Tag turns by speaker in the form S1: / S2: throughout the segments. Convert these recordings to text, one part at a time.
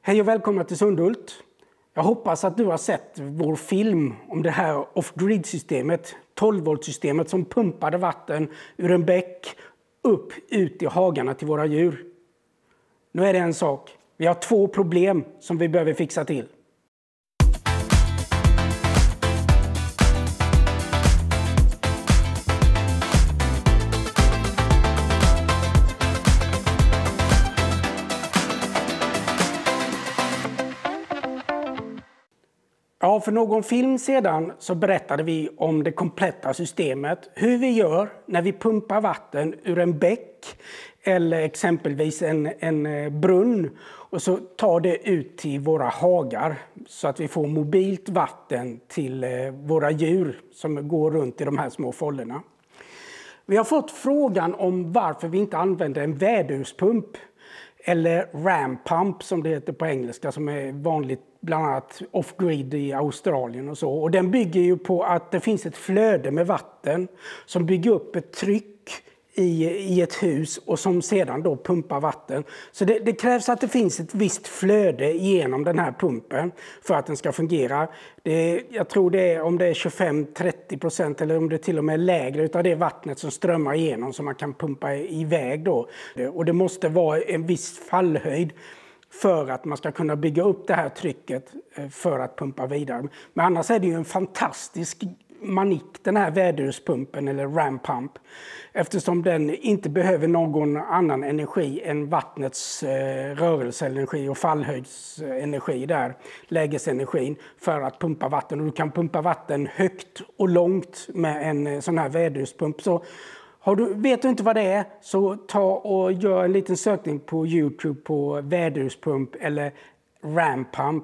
S1: Hej och välkomna till Sundhult. Jag hoppas att du har sett vår film om det här off-grid-systemet, 12-volt-systemet som pumpade vatten ur en bäck ut i hagarna till våra djur. Nu är det en sak. Vi har 2 problem som vi behöver fixa till. Ja, för någon film sedan så berättade vi om det kompletta systemet. Hur vi gör när vi pumpar vatten ur en bäck eller exempelvis en brunn. Och så tar det ut till våra hagar så att vi får mobilt vatten till våra djur som går runt i de här små fållorna. Vi har fått frågan om varför vi inte använder en väderspump. Eller ram pump som det heter på engelska, som är vanligt bland annat off-grid i Australien och så. Och den bygger ju på att det finns ett flöde med vatten som bygger upp ett tryck i ett hus och som sedan då pumpar vatten. Så det krävs att det finns ett visst flöde genom den här pumpen för att den ska fungera. Jag tror det är om det är 25-30% eller om det till och med är lägre utav det vattnet som strömmar igenom som man kan pumpa iväg då. Och det måste vara en viss fallhöjd för att man ska kunna bygga upp det här trycket för att pumpa vidare. Men annars är det ju en fantastisk manik, den här väderspumpen eller ram pump, eftersom den inte behöver någon annan energi än vattnets rörelseenergi och fallhöjdsenergi där, lägesenergin, för att pumpa vatten. Och du kan pumpa vatten högt och långt med en sån här väderspump. Så vet du inte vad det är, så ta och gör en liten sökning på YouTube på väderspump eller ram pump,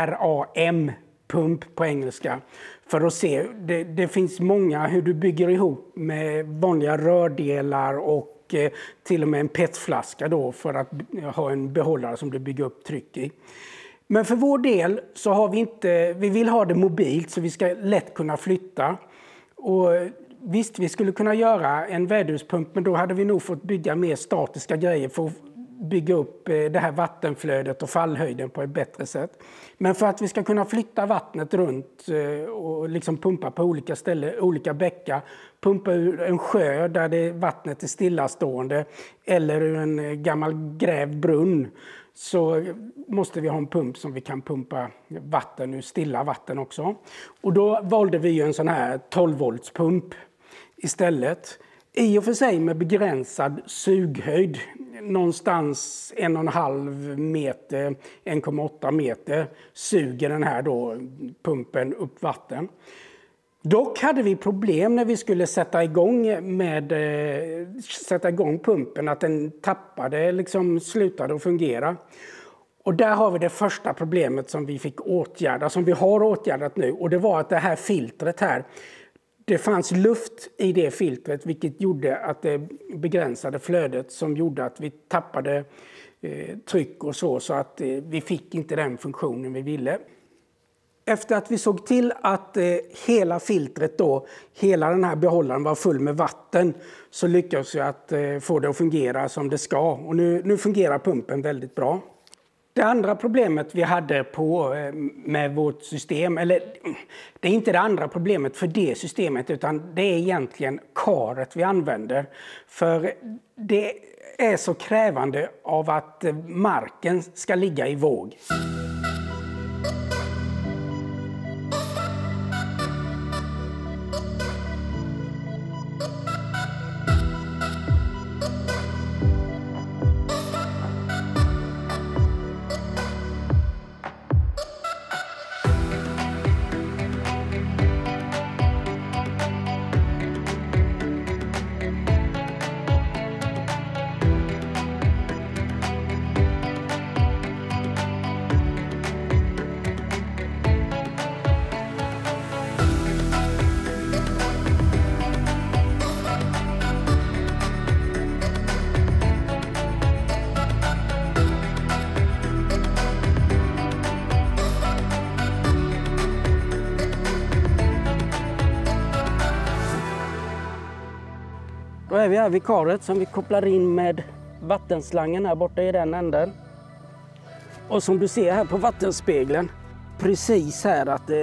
S1: RAM pump på engelska, för att se. Det finns många hur du bygger ihop med vanliga rördelar och till och med en petflaska då för att ha en behållare som du bygger upp tryck i. Men för vår del så har vi vill ha det mobilt så vi ska lätt kunna flytta. Och visst, vi skulle kunna göra en väderspump, men då hade vi nog fått bygga mer statiska grejer för att bygga upp det här vattenflödet och fallhöjden på ett bättre sätt. Men för att vi ska kunna flytta vattnet runt och liksom pumpa på olika ställen, olika bäckar, pumpa ur en sjö där vattnet är stillastående eller ur en gammal grävd brunn, så måste vi ha en pump som vi kan pumpa vatten ur, stilla vatten också. Och då valde vi ju en sån här 12-voltspump istället. I och för sig med begränsad sughöjd, någonstans 1,5 meter, 1,8 meter suger den här då pumpen upp vatten. Dock hade vi problem när vi skulle sätta igång pumpen, att den tappade, liksom slutade att fungera. Och där har vi det första problemet som vi fick åtgärda, som vi har åtgärdat nu, och det var att det här filtret här, det fanns luft i det filtret, vilket gjorde att det begränsade flödet, som gjorde att vi tappade tryck och så att vi fick inte den funktionen vi ville. Efter att vi såg till att hela filtret då, hela den här behållaren var full med vatten, så lyckades vi att få det att fungera som det ska. Och nu fungerar pumpen väldigt bra. Det andra problemet vi hade med vårt system, eller det är inte det andra problemet för det systemet, utan det är egentligen karet vi använder. För det är så krävande av att marken ska ligga i våg. Då är vi här vid karet som vi kopplar in med vattenslangen här borta i den änden. Och som du ser här på vattenspegeln, precis här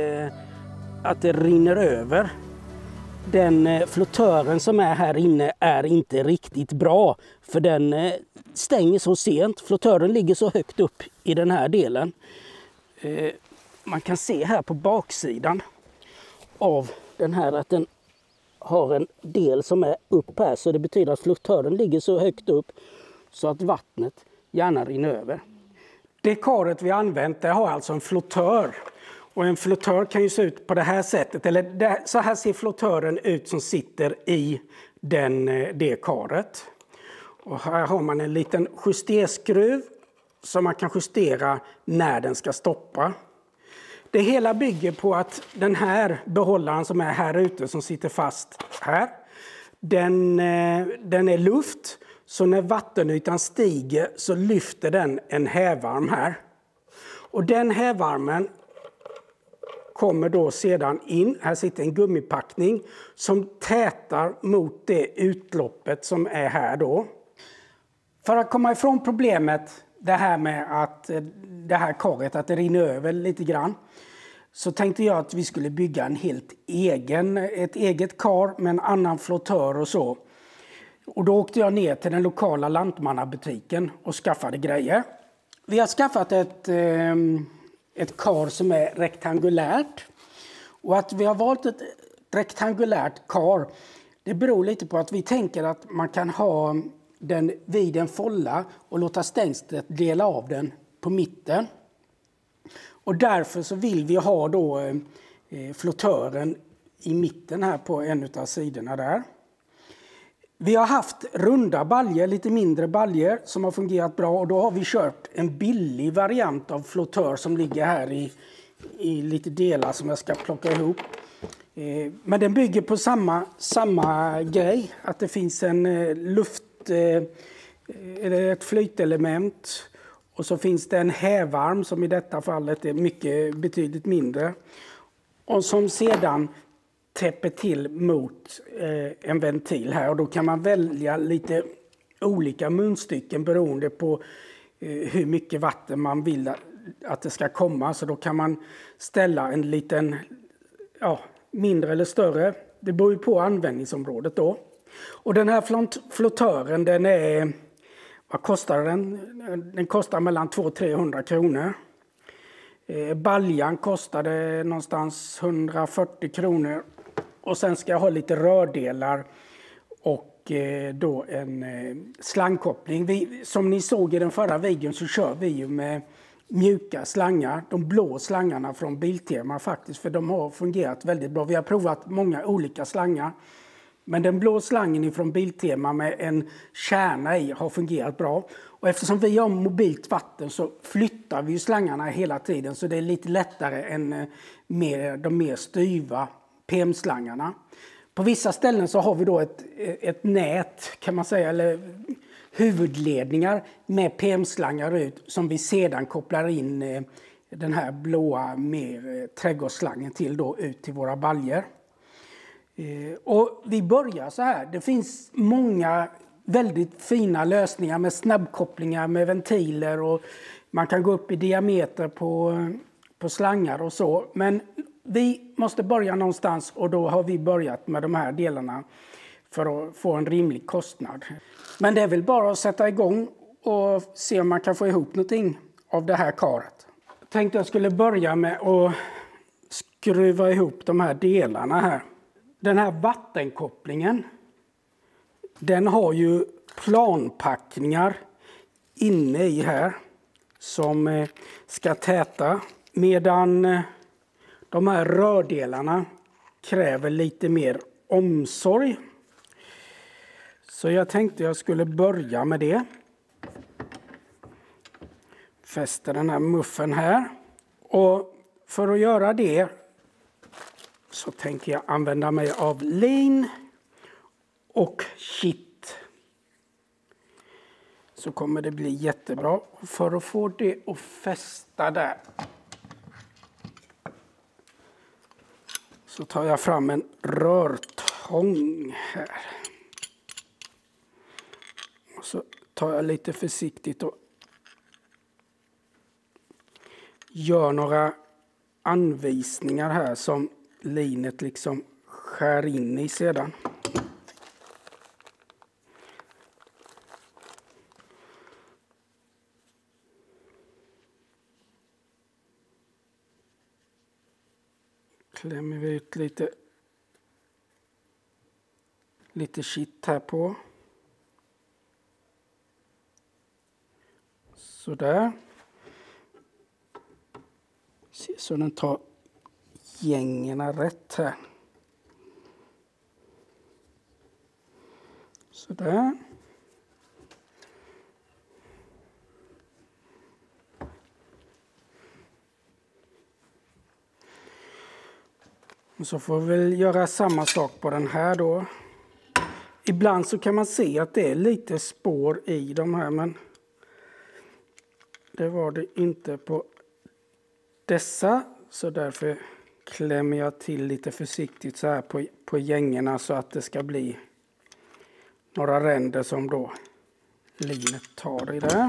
S1: att det rinner över. Den flottören som är här inne är inte riktigt bra, för den stänger så sent. Flottören ligger så högt upp i den här delen. Man kan se här på baksidan av den här att den har en del som är upp här, så det betyder att flottören ligger så högt upp så att vattnet gärna rinner över. Det karet vi använt, det har alltså en flottör. Och en flottör kan ju se ut på det här sättet, eller så här ser flottören ut som sitter i det karet. Och här har man en liten justerskruv som man kan justera när den ska stoppa. Det hela bygger på att den här behållaren som är här ute som sitter fast här, den är luft, så när vattenytan stiger så lyfter den en hävarm här. Och den hävarmen kommer då sedan in, här sitter en gummipackning som tätar mot det utloppet som är här då. För att komma ifrån problemet, det här med att det här karet, att det rinner över lite grann, så tänkte jag att vi skulle bygga ett eget kar med en annan flottör och så. Och då åkte jag ner till den lokala lantmannabutiken och skaffade grejer. Vi har skaffat ett kar som är rektangulärt. Och att vi har valt ett rektangulärt kar, det beror lite på att vi tänker att man kan ha den vid en folla och låta stängslet dela av den på mitten. Och därför så vill vi ha då flottören i mitten här på en av sidorna där. Vi har haft runda baljer, lite mindre baljer som har fungerat bra, och då har vi kört en billig variant av flottör som ligger här i lite delar som jag ska plocka ihop. Men den bygger på samma grej, att det finns en eller ett flytelement, och så finns det en hävarm som i detta fallet är betydligt mindre, och som sedan täpper till mot en ventil här, och då kan man välja lite olika munstycken beroende på hur mycket vatten man vill att det ska komma. Så då kan man ställa en liten, mindre eller större, det beror ju på användningsområdet då. Och den här flottören, vad kostar den? Den kostar mellan 200-300 kronor. Baljan kostade någonstans 140 kronor. Och sen ska jag ha lite rördelar och då en slangkoppling. Som ni såg i den förra videon så kör vi ju med mjuka slangar. De blå slangarna från Biltema faktiskt, för de har fungerat väldigt bra. Vi har provat många olika slangar. Men den blå slangen från Biltema med en kärna i har fungerat bra. Och eftersom vi har mobilt vatten så flyttar vi slangarna hela tiden, så det är lite lättare än de mer styva PM-slangarna. På vissa ställen så har vi då ett nät kan man säga, eller huvudledningar med PM-slangar ut som vi sedan kopplar in den här blåa mer trädgårdsslangen till då ut till våra baljer. Och vi börjar så här. Det finns många väldigt fina lösningar med snabbkopplingar med ventiler, och man kan gå upp i diameter på slangar och så. Men vi måste börja någonstans, och då har vi börjat med de här delarna för att få en rimlig kostnad. Men det är väl bara att sätta igång och se om man kan få ihop någonting av det här karet. Jag tänkte jag skulle börja med att skruva ihop de här delarna här. Den här vattenkopplingen, den har ju planpackningar inne i här som ska täta, medan de här rördelarna kräver lite mer omsorg. Så jag tänkte jag skulle börja med det. Fäster den här muffen här. Och för att göra det så tänker jag använda mig av lin och kitt. Så kommer det bli jättebra. För att få det att fästa där så tar jag fram en rörtång här. Och så tar jag lite försiktigt och gör några anvisningar här som linet liksom skär in i sedan. Klämmer vi ut lite kitt här på. Så där. Se så den tar gängerna rätt här. Så där. Och så får vi väl göra samma sak på den här då. Ibland så kan man se att det är lite spår i de här, men det var det inte på dessa. Så därför klämmer jag till lite försiktigt så här på gängerna så att det ska bli några ränder som då linet tar i det.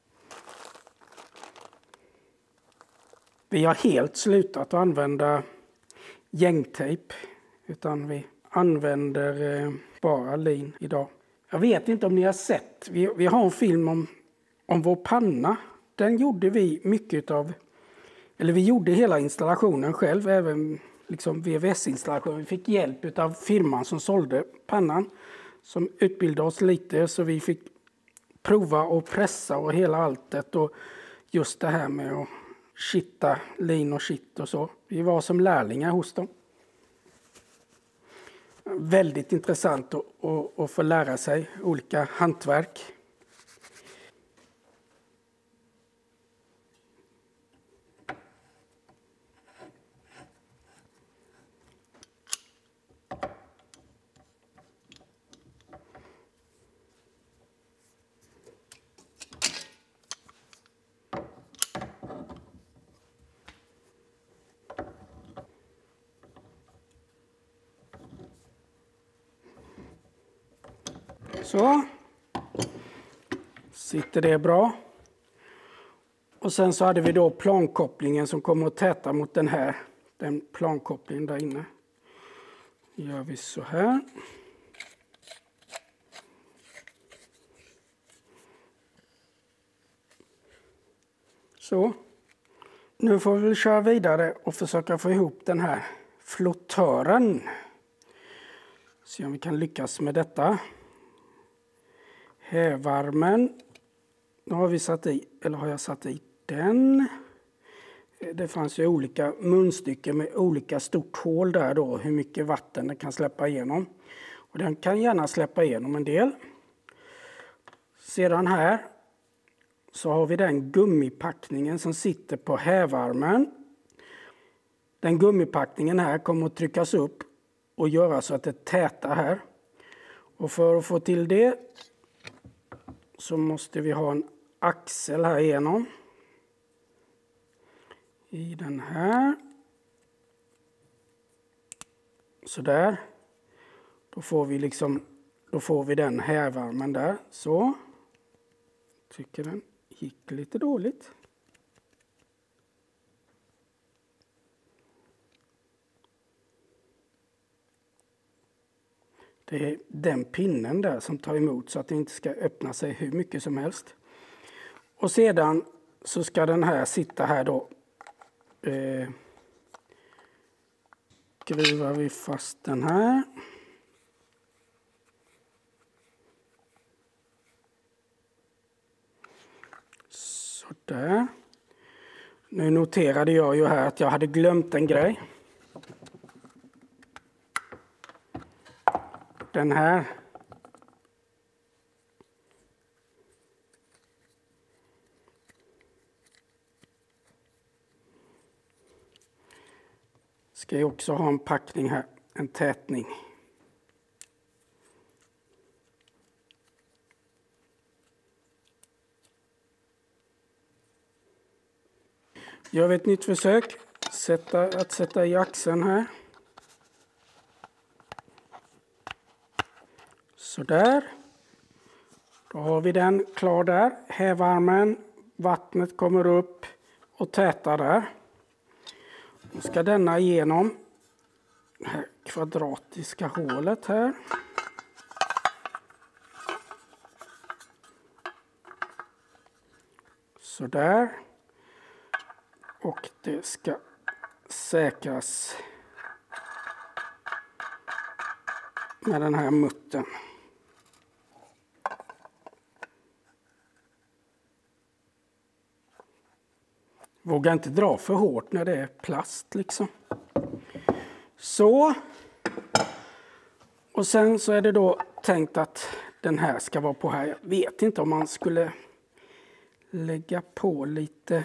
S1: Vi har helt slutat att använda gängtejp, utan vi använder bara lin idag. Jag vet inte om ni har sett, vi har en film om vår panna. Den gjorde vi mycket av, eller vi gjorde hela installationen själv, även liksom VVS-installationen. Vi fick hjälp av firman som sålde pannan, som utbildade oss lite, så vi fick prova och pressa och hela alltet, och just det här med att kitta lin och kitt och så. Vi var som lärlingar hos dem. Väldigt intressant att få lära sig olika hantverk. Så sitter det bra. Och sen så hade vi då plankopplingen som kommer att täta mot den plankopplingen där inne. Gör vi så här. Så. Nu får vi köra vidare och försöka få ihop den här flottören. Se om vi kan lyckas med detta. Hävarmen. Nu har vi satt i, eller har jag satt i den. Det fanns ju olika munstycken med olika stort hål där då, hur mycket vatten den kan släppa igenom. Och den kan gärna släppa igenom en del. Sedan här så har vi den gummipackningen som sitter på hävarmen. Den gummipackningen här kommer att tryckas upp och göra så att det tätar här. Och för att få till det så måste vi ha en axel här igenom. I den här. Så där. Då får vi den hävarmen där. Så. Tycker den gick lite dåligt. Det är den pinnen där som tar emot så att det inte ska öppna sig hur mycket som helst. Och sedan så ska den här sitta här då. Skruvar vi fast den här. Så där. Nu noterade jag ju här att jag hade glömt en grej. Den här. Ska jag också ha en packning här, en tätning. Gör vi ett nytt försök att sätta i axeln här. Så där. Då har vi den klar där. Hävarmen, vattnet kommer upp och täta där. Nu ska denna igenom det här kvadratiska hålet här. Så där. Och det ska säkras med den här muttern. Våga inte dra för hårt när det är plast liksom. Så. Och sen så är det då tänkt att den här ska vara på här. Jag vet inte om man skulle lägga på lite.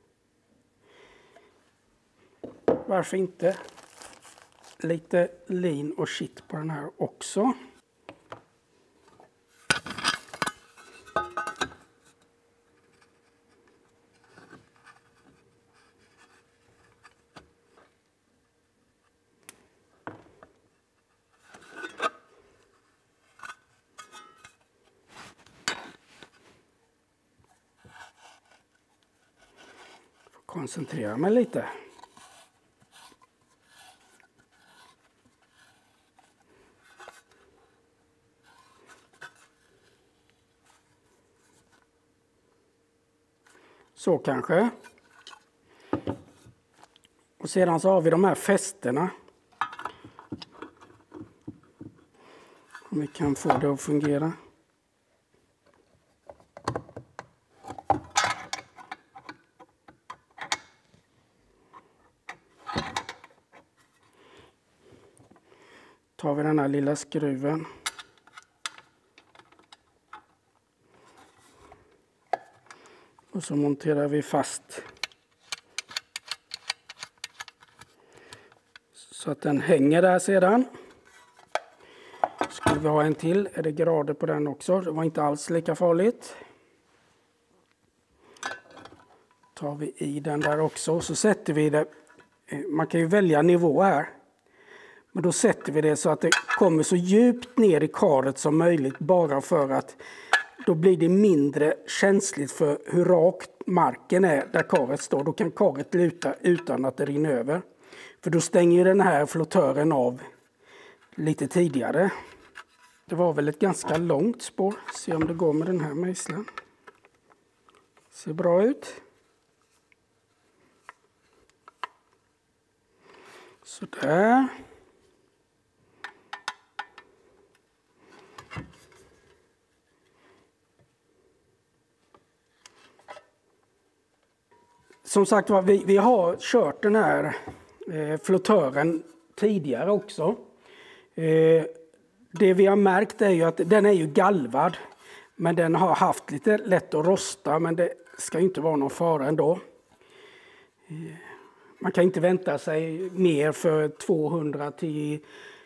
S1: Varför inte? Lite lin och shit på den här också. Koncentrera mig lite. Så kanske. Och sedan så har vi de här fästena. Om vi kan få det att fungera. Tar vi den här lilla skruven. Och så monterar vi fast. Så att den hänger där sedan. Skulle vi ha en till är det grader på den också. Det var inte alls lika farligt. Tar vi i den där också. Så sätter vi det. Man kan ju välja nivå här. Men då sätter vi det så att det kommer så djupt ner i karet som möjligt. Bara för att då blir det mindre känsligt för hur rakt marken är där karet står. Då kan karet luta utan att det rinner över. För då stänger den här flottören av lite tidigare. Det var väl ett ganska långt spår. Se om det går med den här mejseln. Ser bra ut. Så där. Som sagt var, vi har kört den här flottören tidigare också. Det vi har märkt är ju att den är ju galvad. Men den har haft lite lätt att rosta, men det ska ju inte vara någon fara ändå. Man kan inte vänta sig mer för 200 till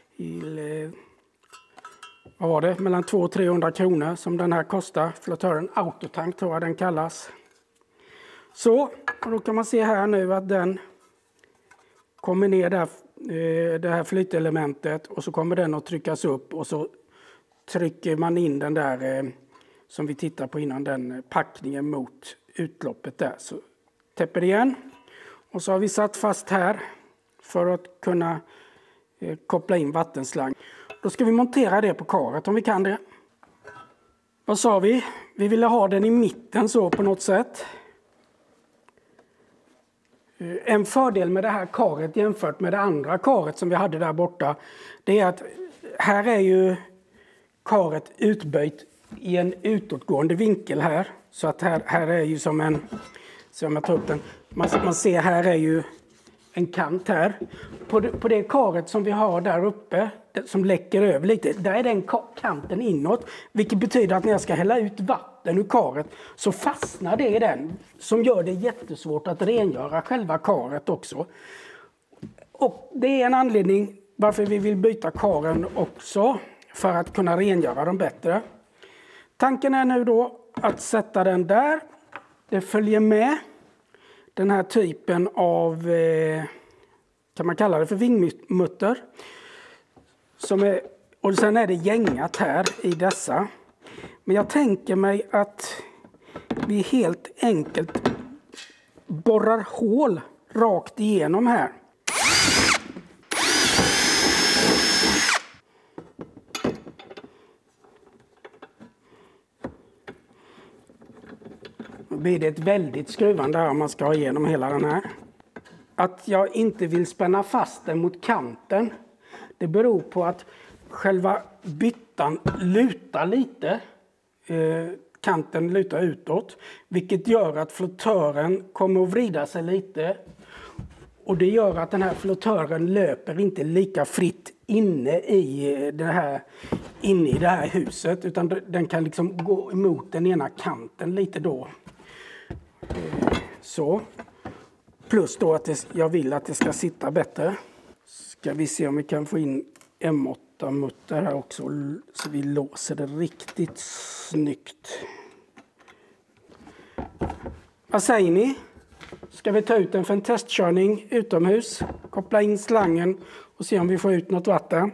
S1: vad var det? Mellan 200 och 300 kronor som den här kostar. Flottören Autotank tror jag den kallas. Så, och då kan man se här nu att den kommer ner där, det här flytelementet, och så kommer den att tryckas upp och så trycker man in den där som vi tittar på innan, den packningen mot utloppet där. Så täpper det igen och så har vi satt fast här för att kunna koppla in vattenslang. Då ska vi montera det på karet om vi kan det. Vad sa vi? Vi ville ha den i mitten så på något sätt. En fördel med det här karet jämfört med det andra karet som vi hade där borta, det är att här är ju karet utböjt i en utåtgående vinkel här. Så att här är ju som en, så om jag tar upp den, man ser här är ju en kant här. På det karet som vi har där uppe, som läcker över lite, där är den kanten inåt. Vilket betyder att när jag ska hälla ut vatten ur karet så fastnar det i den. Som gör det jättesvårt att rengöra själva karet också. Och det är en anledning varför vi vill byta karen också. För att kunna rengöra dem bättre. Tanken är nu då att sätta den där. Det följer med den här typen av, kan man kalla det för vingmutter. Och sen är det gängat här i dessa. Men jag tänker mig att vi helt enkelt borrar hål rakt igenom här. Då blir det ett väldigt skruvande här om man ska ha igenom hela den här. Att jag inte vill spänna fast den mot kanten, det beror på att själva byttan lutar lite. Kanten lutar utåt, vilket gör att flottören kommer att vrida sig lite. Och det gör att den här flottören löper inte lika fritt inne i det här huset, utan den kan liksom gå emot den ena kanten lite då. Så. Plus då att jag vill att det ska sitta bättre. Ska vi se om vi kan få in M8-mutter här också, så vi låser det riktigt snyggt. Vad säger ni? Ska vi ta ut den för en testkörning utomhus, koppla in slangen och se om vi får ut något vatten?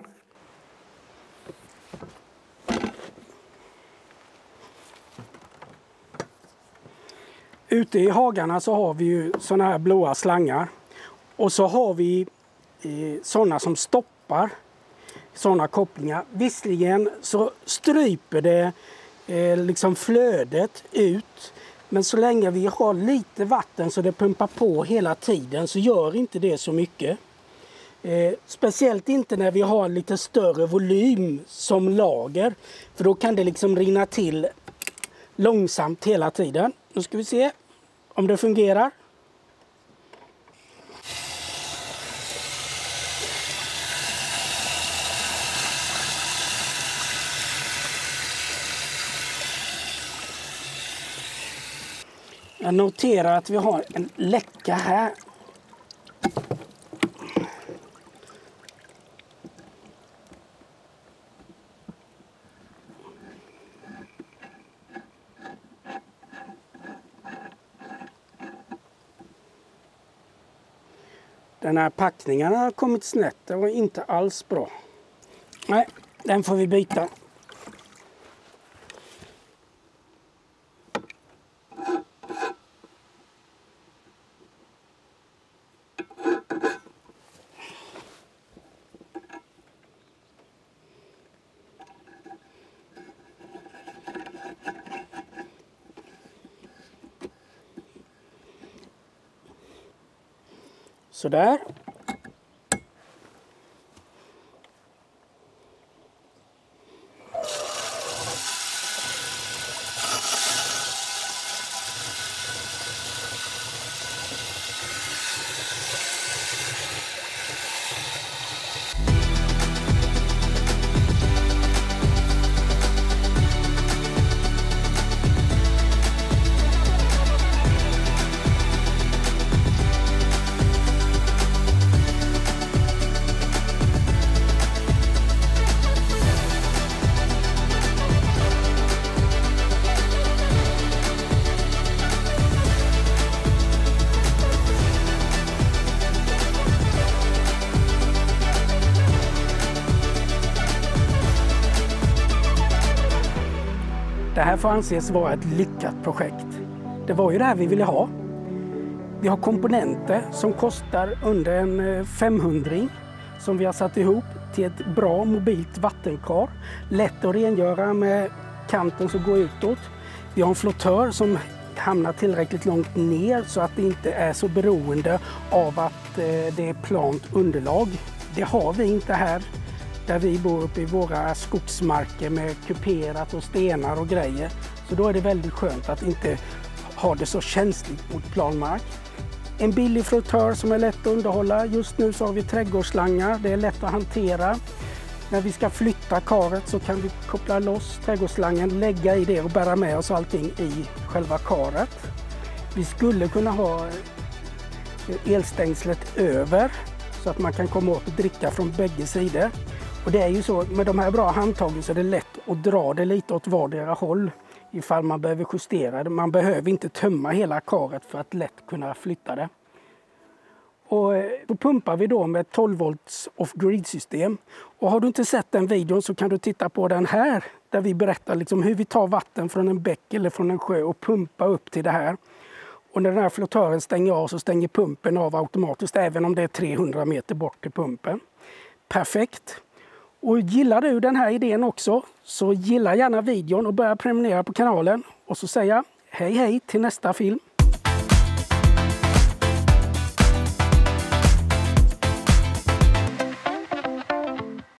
S1: Ute i hagarna så har vi ju såna här blåa slangar, och så har vi såna som stoppar såna kopplingar. Visserligen så stryper det liksom flödet ut, men så länge vi har lite vatten så det pumpar på hela tiden så gör inte det så mycket. Speciellt inte när vi har lite större volym som lager, för då kan det liksom rinna till långsamt hela tiden. Nu ska vi se om det fungerar. Jag noterar att vi har en läcka här. Den här packningen har kommit snett. Det var inte alls bra. Nej, den får vi byta. Sådär. Det här får anses vara ett lyckat projekt. Det var ju det här vi ville ha. Vi har komponenter som kostar under en 500 som vi har satt ihop till ett bra mobilt vattenkar. Lätt att rengöra med kanten som går utåt. Vi har en flottör som hamnar tillräckligt långt ner så att det inte är så beroende av att det är plant underlag. Det har vi inte här där vi bor uppe i våra skogsmarker med kuperat och stenar och grejer. Så då är det väldigt skönt att inte ha det så känsligt mot plan mark. En billig flottör som är lätt att underhålla. Just nu så har vi trädgårdsslangar. Det är lätt att hantera. När vi ska flytta karet så kan vi koppla loss trädgårdsslangen, lägga i det och bära med oss allting i själva karet. Vi skulle kunna ha elstängslet över så att man kan komma åt och dricka från bägge sidor. Och det är ju så, med de här bra handtagen så är det lätt att dra det lite åt vardera håll ifall man behöver justera det. Man behöver inte tömma hela karet för att lätt kunna flytta det. Och då pumpar vi då med 12 volts off-grid system. Och har du inte sett den videon så kan du titta på den här. Där vi berättar liksom hur vi tar vatten från en bäck eller från en sjö och pumpar upp till det här. Och när den här flottören stänger av så stänger pumpen av automatiskt även om det är 300 meter bort till pumpen. Perfekt! Och gillar du den här idén också så gilla gärna videon och börja prenumerera på kanalen. Och så säger jag hej hej till nästa film.